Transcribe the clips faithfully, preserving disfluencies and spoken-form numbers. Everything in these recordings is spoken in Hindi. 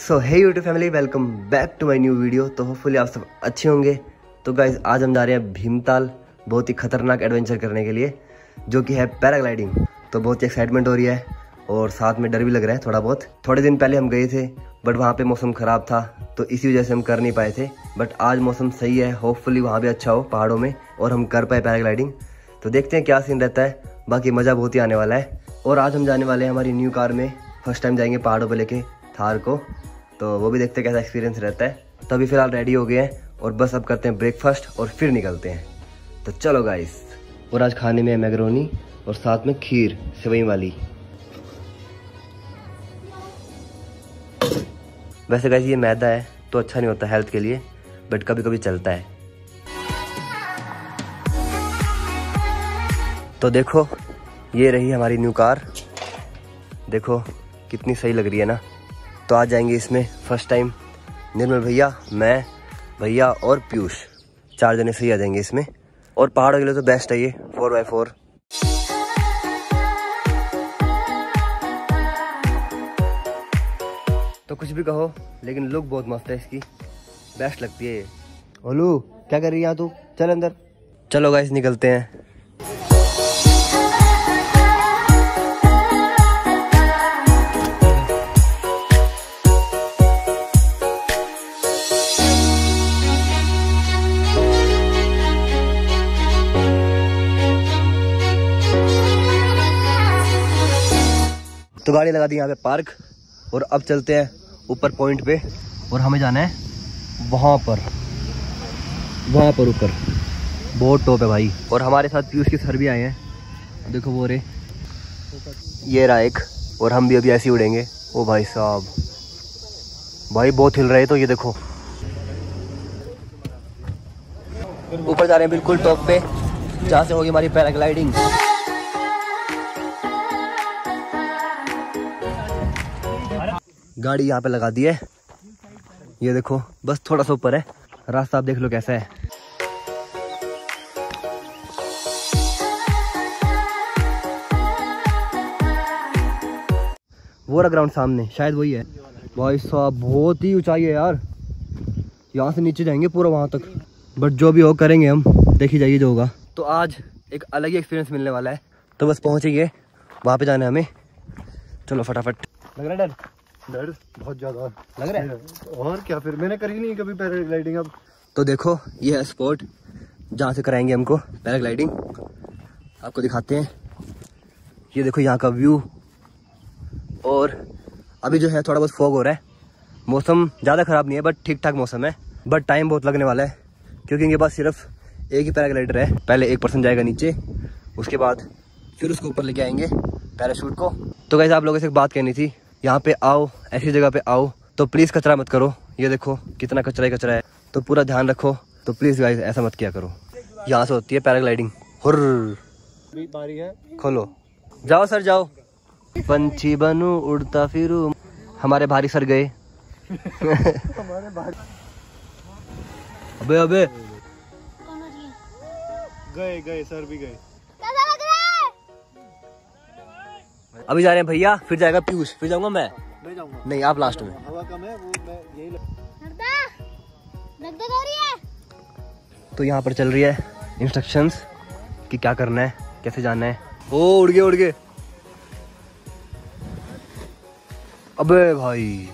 So hey YouTube family, welcome back to my new video. तो होपफुली आप सब अच्छे होंगे। तो गाइज आज हम जा रहे हैं भीमताल, बहुत ही खतरनाक एडवेंचर करने के लिए, जो कि है पैराग्लाइडिंग। तो बहुत ही एक्साइटमेंट हो रही है और साथ में डर भी लग रहा है थोड़ा बहुत। थोड़े दिन पहले हम गए थे बट वहाँ पे मौसम ख़राब था, तो इसी वजह से हम कर नहीं पाए थे। बट आज मौसम सही है, होपफुली वहाँ भी अच्छा हो पहाड़ों में और हम कर पाए पैराग्लाइडिंग। तो देखते हैं क्या सीन रहता है, बाकी मज़ा बहुत ही आने वाला है। और आज हम जाने वाले हैं हमारी न्यू कार में, फर्स्ट टाइम जाएंगे पहाड़ों पर लेके थार को, तो वो भी देखते हैं कैसा एक्सपीरियंस रहता है। तो अभी फिलहाल रेडी हो गए हैं और बस अब करते हैं ब्रेकफास्ट और फिर निकलते हैं। तो चलो गाइस। और आज खाने में मैगरोनी और साथ में खीर सेवई वाली। वैसे गाइस ये मैदा है तो अच्छा नहीं होता हेल्थ के लिए, बट कभी कभी चलता है। तो देखो ये रही हमारी न्यू कार, देखो कितनी सही लग रही है ना। तो आज जाएंगे इसमें फर्स्ट टाइम निर्मल भैया, मैं, भैया और पीयूष, चार जने सही आ जाएंगे इसमें। और पहाड़ों के लिए तो बेस्ट है ये फोर बाई फोर। तो कुछ भी कहो लेकिन लुक बहुत मस्त है इसकी, बेस्ट लगती है ये। ओलू क्या कर रही है यहाँ तू, चल अंदर। चलो गाइस निकलते हैं। तो गाड़ी लगा दी यहाँ पे पार्क और अब चलते हैं ऊपर पॉइंट पे। और हमें जाना है वहाँ पर, वहाँ पर ऊपर बहुत टॉप है भाई। और हमारे साथ पीयूष के सर भी आए हैं, देखो वो रे, ये रहा एक। और हम भी अभी ऐसे ही उड़ेंगे। ओ भाई साहब, भाई बहुत हिल रहे हैं। तो ये देखो ऊपर जा रहे हैं बिल्कुल टॉप पे, जहाँ से होगी हमारी पैराग्लाइडिंग। गाड़ी यहाँ पे लगा दी है, ये देखो बस थोड़ा सा ऊपर है। रास्ता आप देख लो कैसा है। वो रहा ग्राउंड सामने, शायद वही है। भाई साहब बहुत ही ऊंचाई है यार, यहाँ से नीचे जाएंगे पूरा वहाँ तक। बट जो भी हो करेंगे हम, देखी जाइए जो होगा। तो आज एक अलग ही एक्सपीरियंस मिलने वाला है। तो बस पहुँचेंगे, वहाँ पे जाना है हमें। चलो फटाफट। लग रहा है डर? डर बहुत ज्यादा लग रहा है। और क्या, फिर मैंने करी नहीं कभी पैराग्लाइडिंग। अब तो देखो ये है स्पॉट जहाँ से कराएंगे हमको पैराग्लाइडिंग, आपको दिखाते हैं। ये देखो यहाँ का व्यू। और अभी जो है थोड़ा बहुत फॉग हो रहा है, मौसम ज़्यादा ख़राब नहीं है बट ठीक ठाक मौसम है। बट टाइम बहुत लगने वाला है क्योंकि इनके पास सिर्फ एक ही पैराग्लाइडर है। पहले एक पर्सन जाएगा नीचे, उसके बाद फिर उसको ऊपर लेके आएंगे पैराशूट को। तो गाइस आप लोगों से एक बात कहनी थी, यहाँ पे आओ, ऐसी जगह पे आओ तो प्लीज़ कचरा मत करो। ये देखो कितना कचरा ही कचरा है, तो पूरा ध्यान रखो। तो प्लीज़ गाइस ऐसा मत किया करो। यहाँ से होती है पैराग्लाइडिंग। हुर्र बारी है, खोलो, जाओ सर जाओ। पंछी बनूं उड़ता फिरूं, हमारे भारी सर गए। हमारे भारी अबे अबे गए गए सर भी गए। अभी जा रहे हैं भैया, फिर जाएगा पीयूष, फिर जाऊंगा मैं। मैं जाऊंगा। नहीं आप लास्ट में। हवा कम है वो, मैं यही लग... तो यहाँ पर चल रही है इंस्ट्रक्शंस कि क्या करना है, कैसे जाना है। ओ उड़ गए उड़ गए। अबे भाई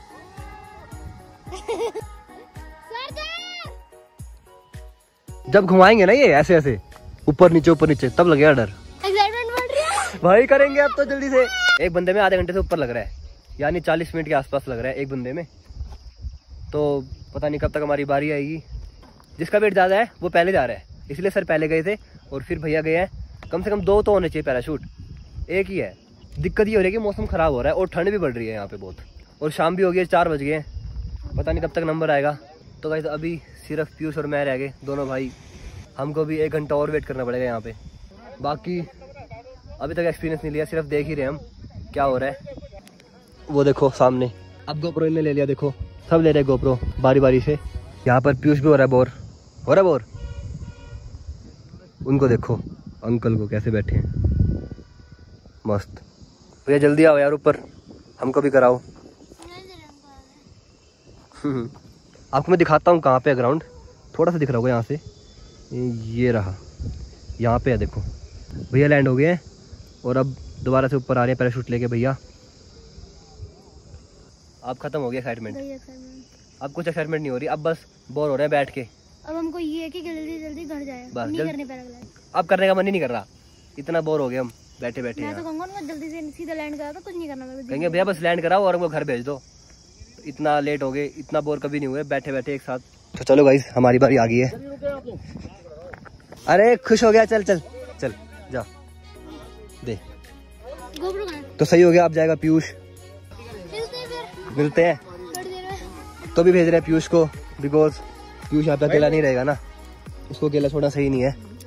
जब घुमाएंगे ना ये ऐसे ऐसे ऊपर नीचे ऊपर नीचे, तब लगेगा डर। भाई करेंगे अब तो जल्दी से। एक बंदे में आधे घंटे से ऊपर लग रहा है, यानी चालीस मिनट के आसपास लग रहा है एक बंदे में। तो पता नहीं कब तक हमारी बारी आएगी। जिसका वेट ज़्यादा है वो पहले जा रहा है, इसलिए सर पहले गए थे और फिर भैया गए हैं। कम से कम दो तो होने चाहिए पैराशूट, एक ही है। दिक्कत ये हो रही है कि मौसम ख़राब हो रहा है और ठंड भी बढ़ रही है यहाँ पे बहुत। और शाम भी हो गई है, चार बज गए हैं, पता नहीं कब तक नंबर आएगा। तो गाइस अभी सिर्फ पीयूष और मैं रह गए, दोनों भाई। हमको भी एक घंटा और वेट करना पड़ेगा यहाँ पे। बाकी अभी तक एक्सपीरियंस नहीं लिया, सिर्फ देख ही रहे हम क्या हो रहा है। वो देखो सामने, अब गोप्रो इनने ले लिया, देखो सब ले रहे गोप्रो बारी बारी से। यहाँ पर पीयूष भी हो रहा है बोर, हो रहा है बोर। उनको देखो अंकल को कैसे बैठे हैं, मस्त। भैया जल्दी आओ यार ऊपर, हमको भी कराओ। आपको मैं दिखाता हूँ कहाँ पे है ग्राउंड, थोड़ा सा दिख रहा होगा यहाँ से, ये रहा, यहाँ पे है देखो। भैया लैंड हो गए हैं और अब दोबारा से ऊपर आ रहे हैं पैराशूट लेके। भैया अब खत्म हो गया एक्साइटमेंट, अब कुछ एक्साइटमेंट नहीं हो रही, अब बस बोर हो रहे हैं बैठ के। अब हमको ये है कि जल्दी जल्दी घर जाए, बस नहीं जल... करने पैराग्लाइडिंग। अब करने का मन ही नहीं कर रहा, इतना बोर हो गए हम बैठे बैठे। मैं तो कहूँगा जल्दी से सीधा लैंड करा, तो कुछ नहीं करना। कहेंगे भैया बस लैंड कराओ और हमको घर भेज दो। इतना लेट हो गए, इतना बोर कभी नहीं हुए बैठे बैठे एक साथ। तो चलो गाइस हमारी बारी आ गई है। अरे खुश हो गया, चल चल चल जा दे। तो सही हो गया, अब जाएगा पीयूष। मिलते हैं तो भी भेज रहे हैं पीयूष को, बिकॉज पीयूष यहाँ पे अकेला नहीं रहेगा ना, उसको अकेला छोड़ना सही नहीं है।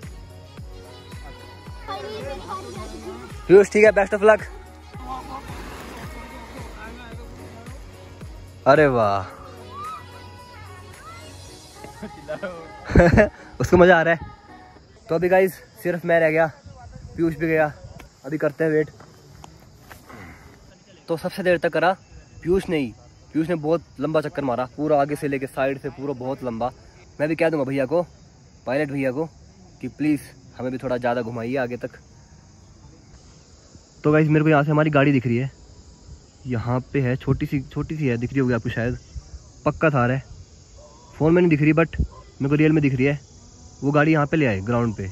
पीयूष ठीक है, बेस्ट ऑफ लक। अरे वाह उसको मजा आ रहा है। तो अभी गाइस सिर्फ मैं रह गया, पीयूष भी गया, अभी करते हैं वेट। तो सबसे देर तक करा पीयूष ने ही, पीयूष ने बहुत लंबा चक्कर मारा, पूरा आगे से लेके साइड से पूरा बहुत लंबा। मैं भी कह दूंगा भैया को, पायलट भैया को, कि प्लीज़ हमें भी थोड़ा ज़्यादा घुमाइए आगे तक। तो गाइस मेरे को यहाँ से हमारी गाड़ी दिख रही है, यहाँ पे है, छोटी सी छोटी सी है, दिख रही होगी आपको शायद, पक्का थार है। फ़ोन में नहीं दिख रही बट मेरे को रियल में दिख रही है। वो गाड़ी यहाँ पे ले आए ग्राउंड पे।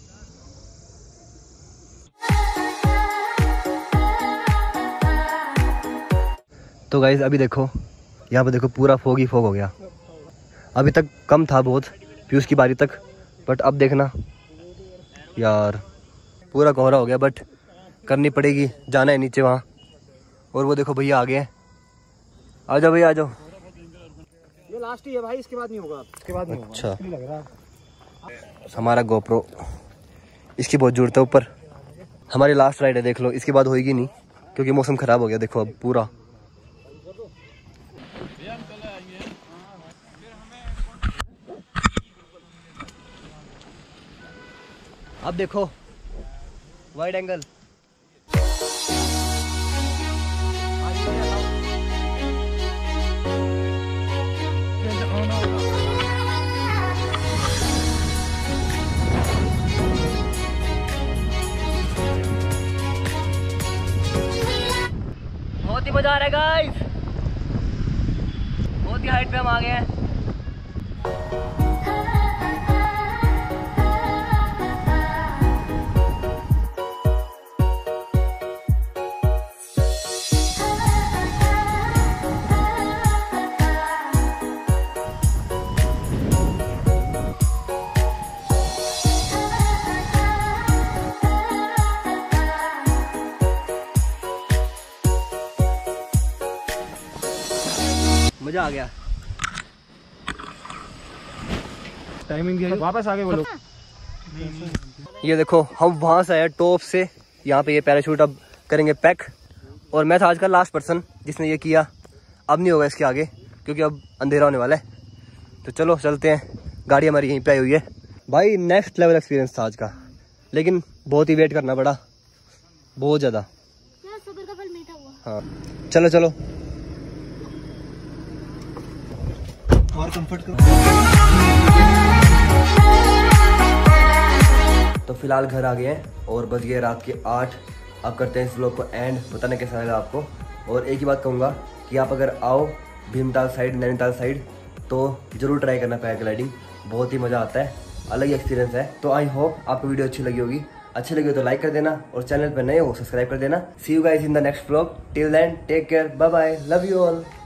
तो गाइस अभी देखो यहाँ पे देखो पूरा फोग ही फोग हो गया। अभी तक कम था बहुत पीयूष की बारी तक, बट अब देखना यार पूरा कोहरा हो गया, बट करनी पड़ेगी, जाना है नीचे वहाँ। और वो देखो भैया आ गए हैं, आ जाओ भैया आ जाओ। ये लास्ट ही है भाई, इसके बाद नहीं होगा, इसके बाद नहीं अच्छा होगा। लग रहा हमारा गोप्रो, इसकी बहुत जरूरत है ऊपर। हमारी लास्ट राइड है, देख लो, इसके बाद होएगी नहीं क्योंकि मौसम खराब हो गया। देखो अब पूरा अब देखो वाइड एंगल। बहुत ही मजा आ रहा है गाइस, बहुत ही हाइट पे हम आ गए हैं। मजा आ गया। टाइमिंग वापस आगे बोलो। ये देखो हम वहां से आए टॉप से, यहाँ पे ये पैराशूट अब करेंगे पैक। और मैं था आज का लास्ट पर्सन जिसने ये किया, अब नहीं होगा इसके आगे क्योंकि अब अंधेरा होने वाला है। तो चलो चलते हैं, गाड़ी हमारी यहीं पे आई हुई है। भाई नेक्स्ट लेवल एक्सपीरियंस था आज का, लेकिन बहुत ही वेट करना पड़ा, बहुत ज़्यादा। सब्र का फल मीठा हुआ। हाँ चलो चलो और कंफर्ट करो। तो फिलहाल घर आ गए हैं और बज गए रात के आठ। अब करते हैं इस व्लॉग को एंड। बताने कैसा लगा आपको। और एक ही बात कहूँगा कि आप अगर आओ भीमताल साइड, नैनीताल साइड, तो ज़रूर ट्राई करना पैराग्लाइडिंग, बहुत ही मज़ा आता है, अलग ही एक्सपीरियंस है। तो आई होप आपको वीडियो अच्छी लगी होगी, अच्छी लगी हो तो लाइक कर देना और चैनल पर नए हो सब्सक्राइब कर देना। See you guys in the next vlog, till then take care, bye bye, love you all.